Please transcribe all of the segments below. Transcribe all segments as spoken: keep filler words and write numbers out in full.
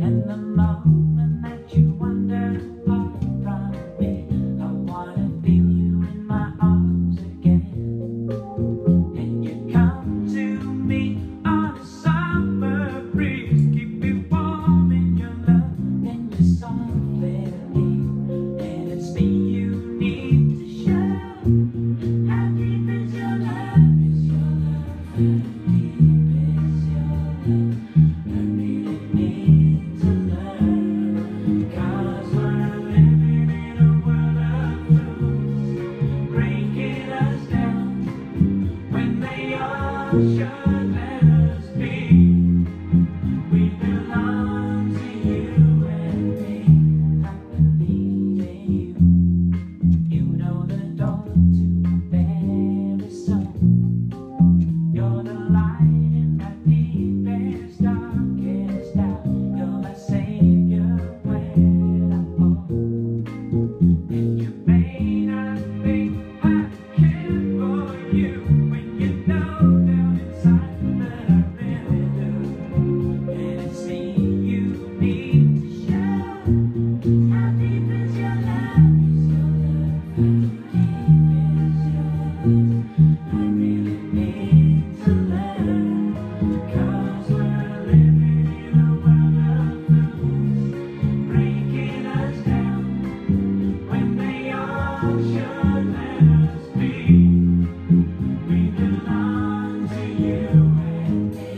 And the moment that you wander far from me, I wanna feel you in my arms again. And you come to me on a summer breeze, keep me warm in your love and your softly leave. And it's me you need to show. How deep is your love? Is your love? How deep is your love? I really need to learn, 'cause we're living in a world of fools, breaking us down when they all should let us be. We belong to you and me. I believe in you. You know the door to every soul. You're the light in my deepest, darkest hour. You're my savior when I fall. And you may not think I care for you when you know down inside that I really do. And it's me you need to show. How deep is your love? Is your love? How deep is your love? I really need to learn, 'cause we're living in a world of fools, breaking us down when they all should let us be. We belong to you and me.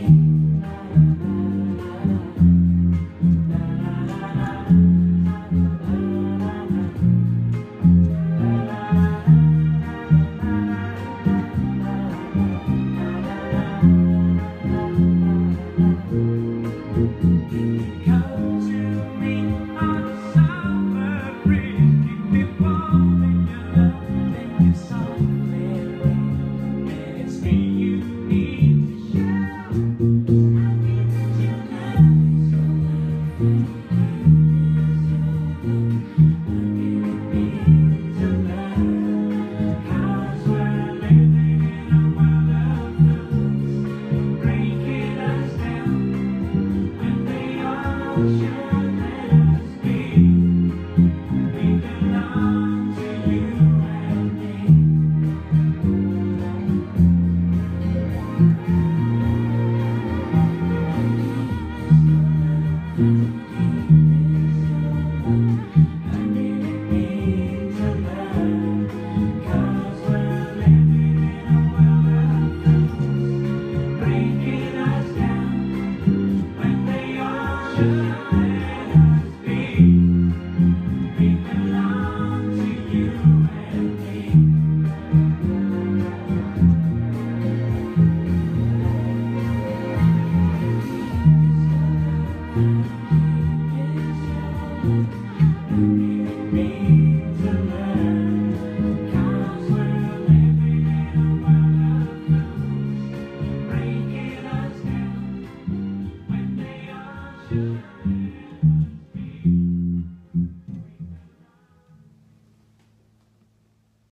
Come to me on a summer breeze, keep me warm in your love and your softly leave. And it's me you need to show. How deep is your love? Is your love? How deep is your love? I really need to learn, 'cause we're living in a world of fools, breaking us down when they all should let us be. We belong to you and me. I really need to learn, 'cause we're living in a world of fools, breaking us down when they all should let us be. We belong to you and me. I really need to learn, 'cause we're living in a world of fools, breaking us down when they all should let us be.